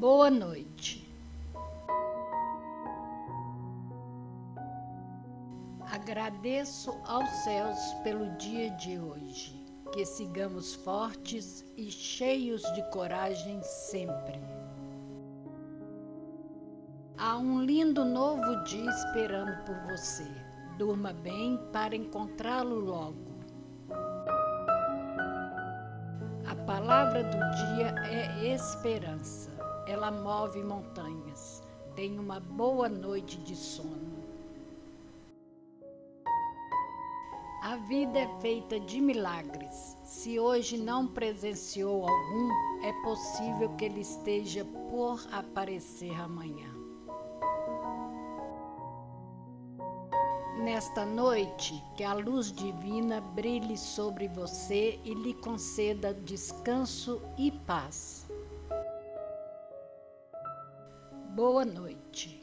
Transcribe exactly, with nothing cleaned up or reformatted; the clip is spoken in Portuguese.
Boa noite. Agradeço aos céus pelo dia de hoje, que sigamos fortes e cheios de coragem sempre. Há um lindo novo dia esperando por você. Durma bem para encontrá-lo logo. A palavra do dia é esperança. Ela move montanhas. Tenha uma boa noite de sono. A vida é feita de milagres. Se hoje não presenciou algum, é possível que ele esteja por aparecer amanhã. Nesta noite, que a luz divina brilhe sobre você e lhe conceda descanso e paz. Boa noite.